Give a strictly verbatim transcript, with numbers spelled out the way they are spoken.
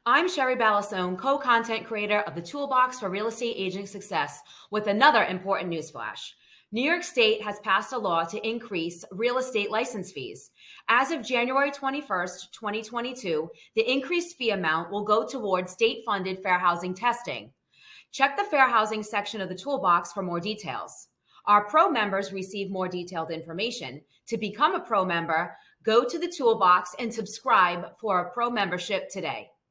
I'm Sherry Balasone, co-content creator of the Toolbox for Real Estate Agent Success, with another important newsflash. New York State has passed a law to increase real estate license fees. As of January twenty-first, twenty twenty-two, the increased fee amount will go towards state-funded fair housing testing. Check the fair housing section of the Toolbox for more details. Our Pro members receive more detailed information. To become a Pro member, go to the Toolbox and subscribe for a Pro membership today.